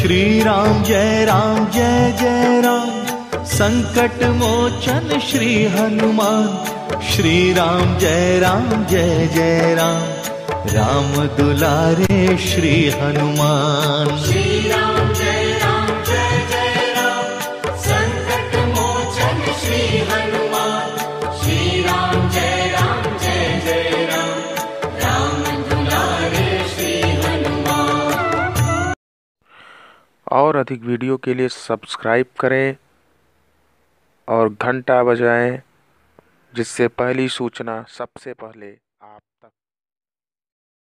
राम जय जय राम, संकट मोचन श्री हनुमान। श्री राम जय जय राम, राम दुलारे श्री हनुमान। श्री राम जय जय राम, संकट मोचन श्री हनुमान। श्री राम जय जय राम, राम दुलारे श्री हनुमान। और अधिक वीडियो के लिए सब्सक्राइब करें और घंटा बजाएं, जिससे पहली सूचना सबसे पहले आप तक